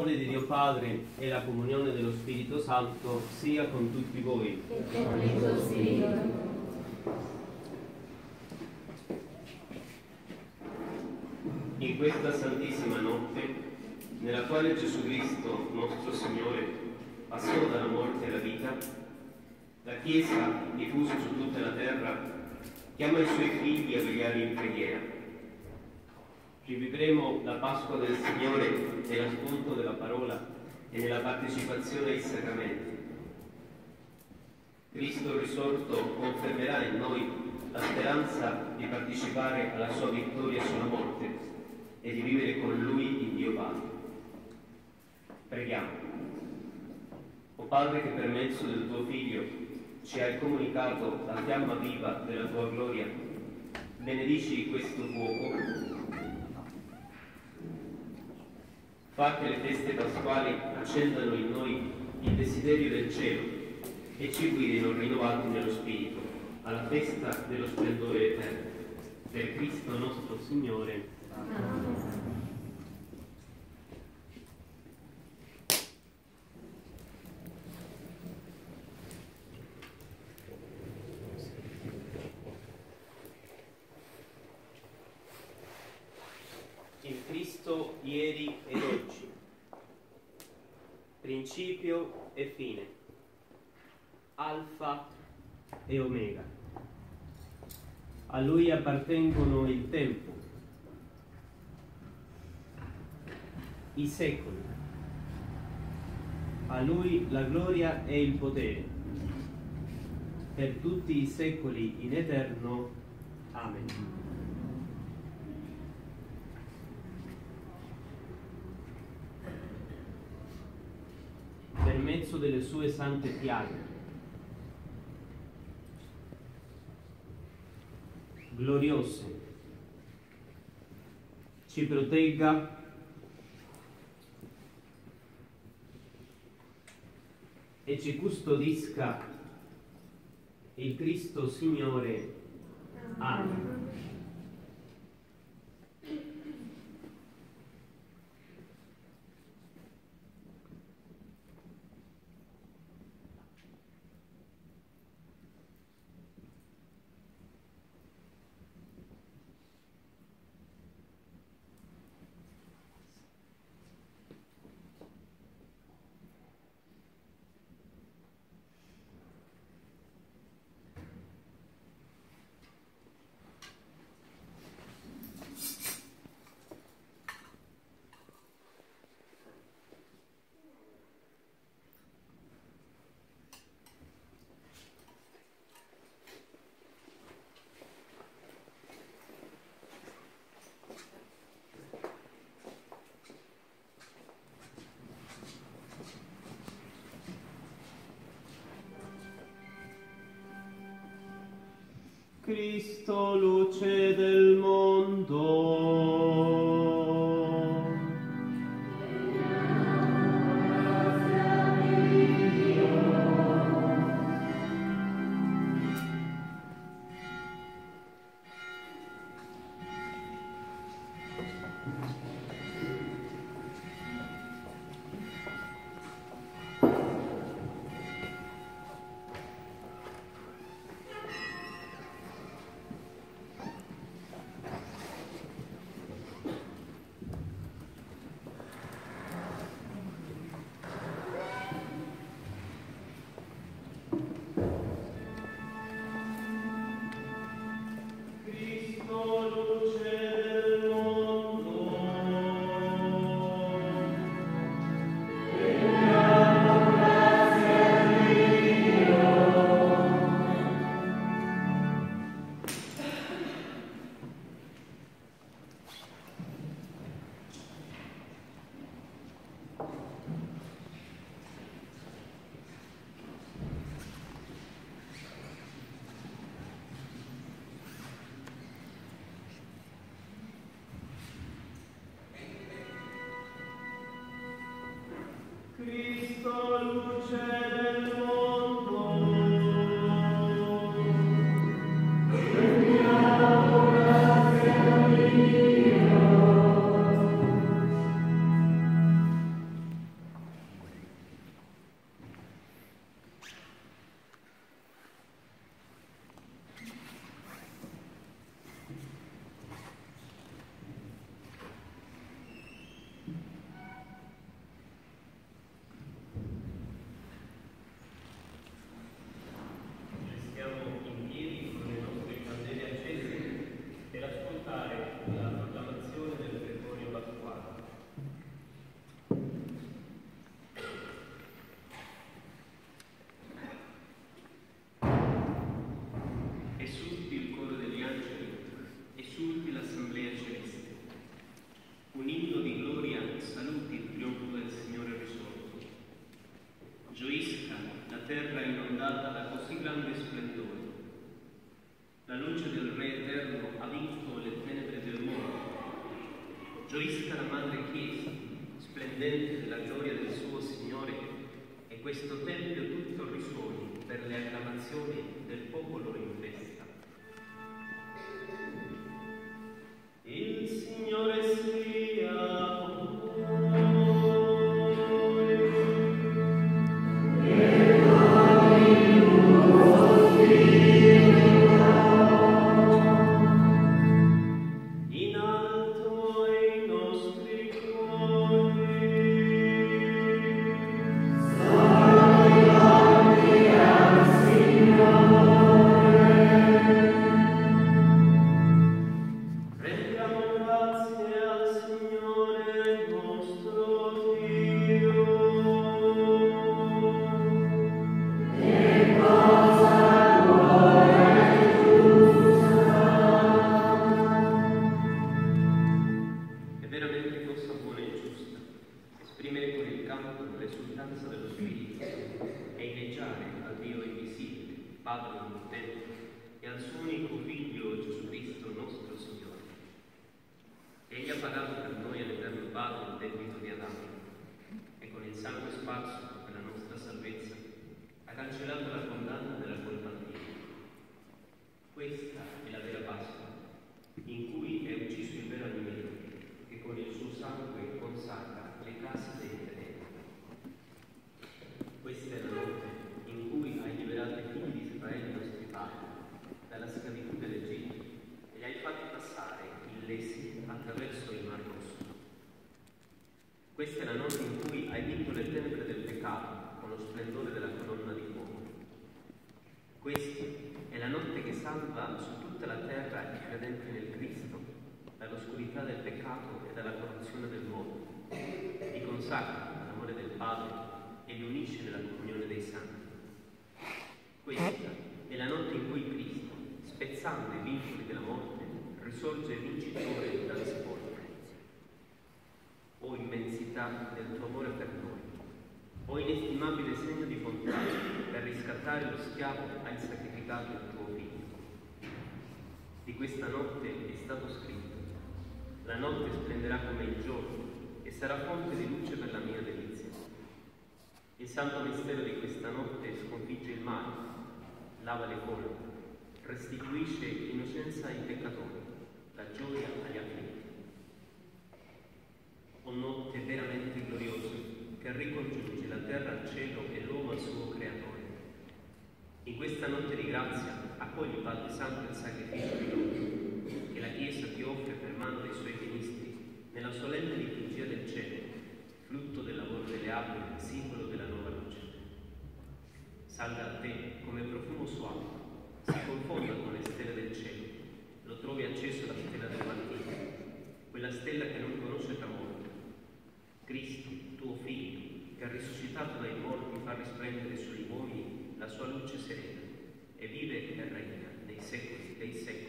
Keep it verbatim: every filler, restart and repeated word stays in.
l'amore di Dio Padre e la comunione dello Spirito Santo sia con tutti voi. E con il tuo spirito. In questa santissima notte, nella quale Gesù Cristo, nostro Signore, passò dalla morte alla vita, la Chiesa, diffusa su tutta la terra, chiama i suoi figli a vegliare in preghiera. Rivivremo la Pasqua del Signore nell'ascolto della parola e nella partecipazione ai sacramenti. Cristo risorto confermerà in noi la speranza di partecipare alla sua vittoria sulla morte e di vivere con Lui in Dio Padre. Preghiamo. O Padre, che per mezzo del tuo Figlio ci hai comunicato la fiamma viva della tua gloria, benedici questo fuoco. Fa che le feste pasquali accendano in noi il desiderio del cielo e ci guidino rinnovati nello Spirito alla festa dello splendore eterno. Per Cristo nostro Signore. Amen. In Cristo ieri ed oggi, principio e fine, Alfa e Omega. A Lui appartengono il tempo, i secoli. A Lui la gloria e il potere, per tutti i secoli in eterno. Amen. Per mezzo delle sue sante piaghe, gloriose, ci protegga e ci custodisca il Cristo Signore. Amen. Cristo, luce del mondo. luce del Re eterno ha vinto le tenebre del mondo. Gioisca la Madre Chiesa, splendente della gioia del suo Signore, e questo Tempio tutto risuoni per le acclamazioni del popolo in festa. Il Signore sia con Questa è la notte in cui hai vinto le tenebre del peccato con lo splendore della colonna di fuoco. Questa è la notte che salva su tutta la terra i credenti nel Cristo dall'oscurità del peccato e dalla corruzione del mondo. Li consacra all'amore del Padre e li unisce nella comunione dei santi. Questa è la notte in cui Cristo, spezzando i vincoli della morte, risorge vincitore dal sepolcro. O immensità del tuo amore per noi, o inestimabile segno di bontà, per riscattare lo schiavo hai sacrificato il tuo figlio. Di questa notte è stato scritto: la notte splenderà come il giorno e sarà fonte di luce per la mia delizia. Il santo mistero di questa notte sconfigge il male, lava le colpe, restituisce l'innocenza ai peccatori, la gioia agli afflitti. O notte veramente gloriosa che ricongiunge la terra al cielo e l'uomo al suo creatore. In questa notte di grazia accogli, Padre Santo, il sacrificio di lode che la Chiesa ti offre per mano dei suoi ministri nella solenne liturgia del cielo, frutto del lavoro delle api, simbolo della nuova luce. Salga a te come profumo suave, si confonda con le stelle del cielo, lo trovi acceso la stella del mattino, quella stella che non conosce tramonto. Cristo, tuo Figlio, che ha risuscitato dai morti, fa risplendere sugli uomini la sua luce serena e vive e regna nei secoli dei secoli.